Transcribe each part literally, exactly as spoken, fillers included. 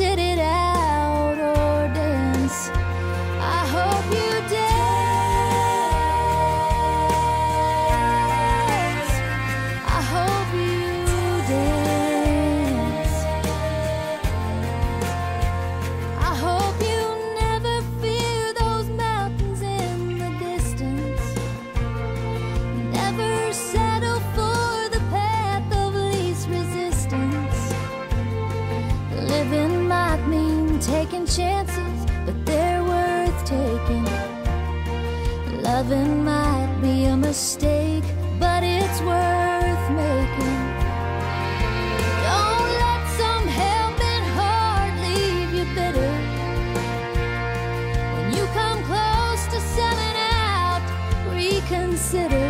sit it out or dance. I hope you dance. I hope you dance. I hope you never fear those mountains in the distance. Never settle for the path of least resistance. Living might mean taking chances, but they're worth taking. Loving might be a mistake, but it's worth making. Don't let some helping heart leave you bitter. When you come close to selling out, reconsider.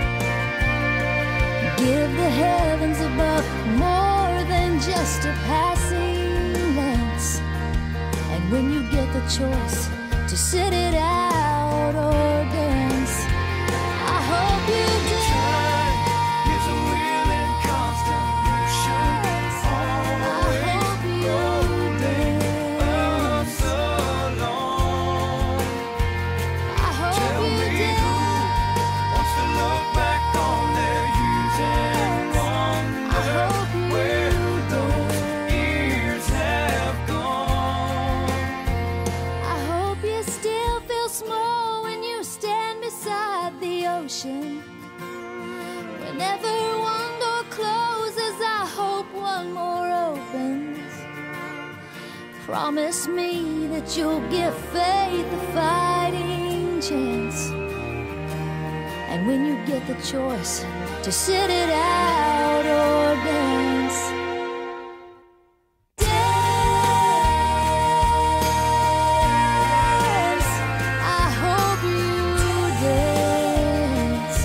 Give the heavens above more than just a passing glance. And when you get the choice to sit it out or dance, I hope you dance. Time is a wheel in constant motion, always rolling us along. I hope Tell you me dance. who wants to look back on their youth and I hope wonder you where those years have gone. I hope you still feel small when you stand beside the ocean. Whenever one door closes, I hope one more opens. Promise me that you'll give faith a fighting chance. And when you get the choice to sit it out or dance, dance. I hope you dance.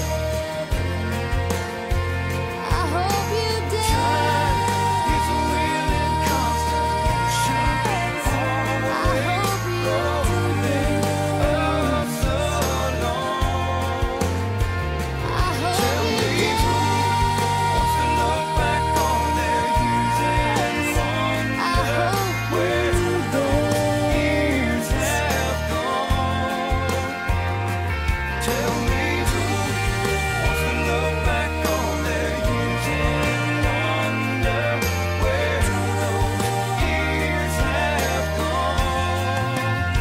I hope you dance. Is a wheel in constant motion, I hope you rolling us along. I hope Tell you me who wants to look back on their youth and I wonder hope where you those years dance. have gone. Tell me who wants to look back on their youth and wonder where those years have gone.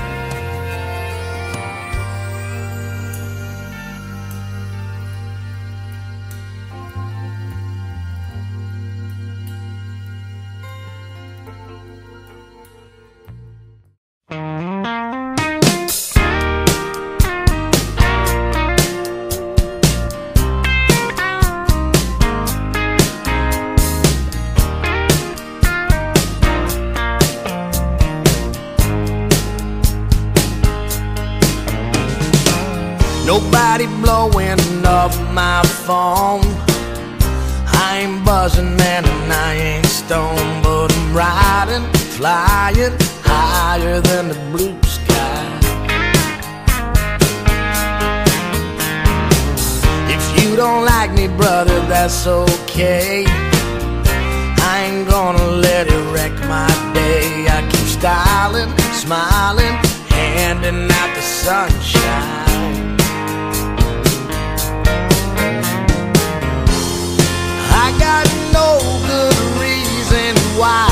Nobody blowing up my phone. I ain't buzzing, man, and I ain't stoned, but I'm riding, flying higher than the blue sky. If you don't like me, brother, that's okay. I ain't gonna let it wreck my day. I keep styling, smiling, handing out the sunshine. I got no good reason why.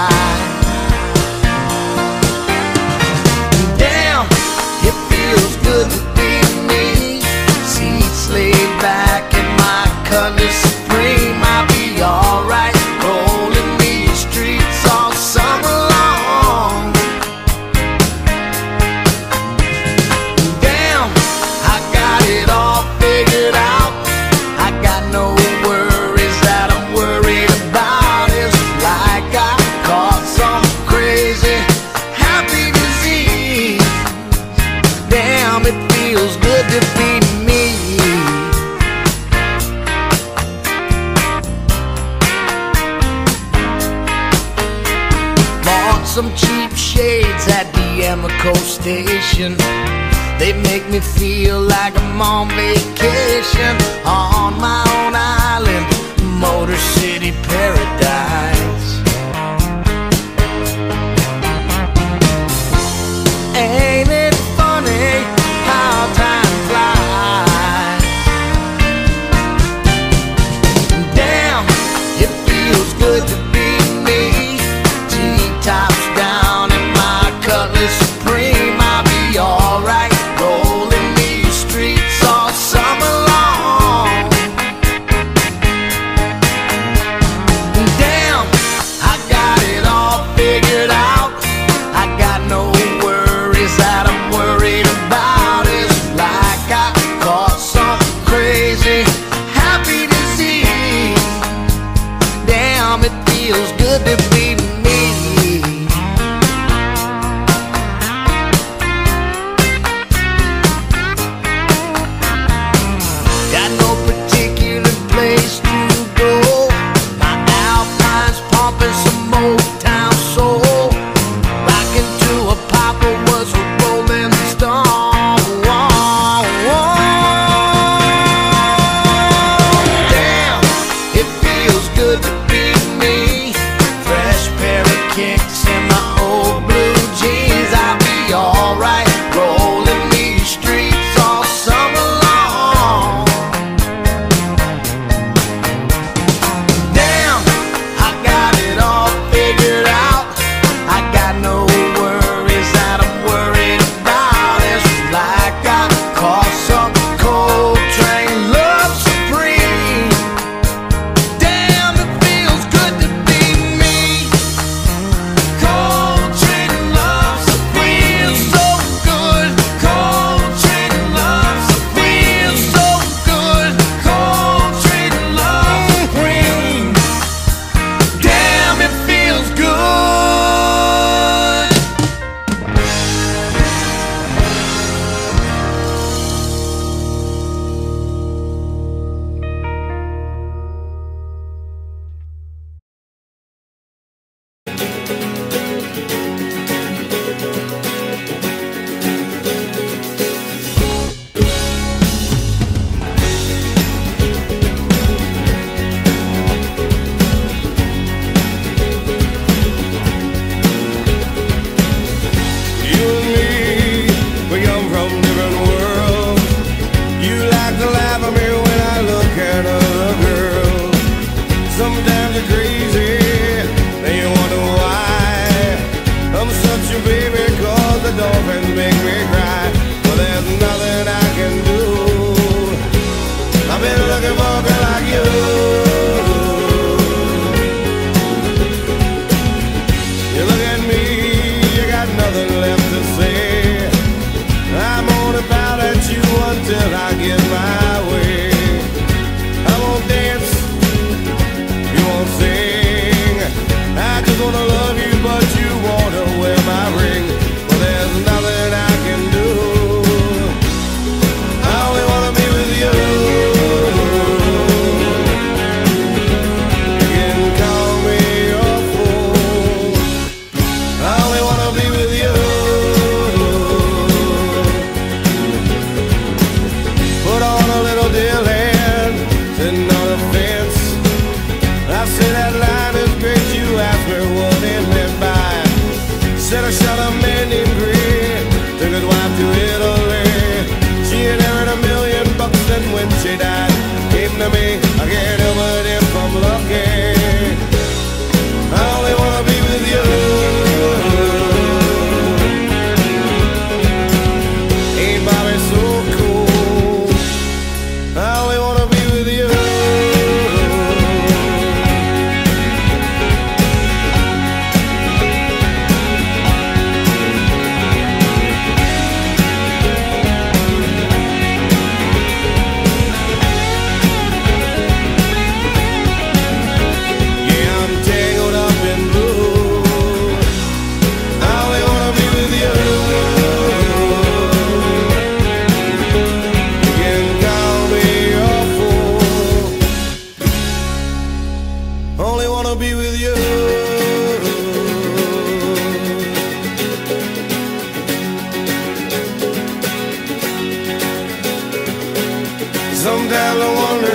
Damn, it feels good to be me. Seats laid back in my color supreme. I'll be alright, rolling these streets all summer long. Damn, I got it all figured out. I got no worries that I'm worried about. It's like I caught some crazy happy disease. Damn, it feels good to be me. Bought some cheap shades at the Emeco station. They make me feel like I'm on vacation on my own island, Motor City paradise. want you, baby, cause the dolphins make me cry. But there's nothing I can do. I've been looking for a girl like you. You look at me, you got nothing left to say. I'm only bound at you until I get my way. I won't dance, you won't sing. I just wanna love you, but you wanna wear my ring. Well, there's nothing I can do. I only wanna be with you. You can call me your fool. I only wanna be with you. Put on a little dear land, sitting on a fence. I say that line is great, you asked me what it meant by. Said I shot a man named Green, took his wife to Italy. She inherited a million bucks and when she died, came to me, I can't help it if I'm lucky. I only wanna be with you. Ain't Bobby so cool? I only wanna be with you. Yeah, I'm tangled up in blue. I only wanna be with you. You can call me your fool. Only wanna be with you. Sometimes I wonder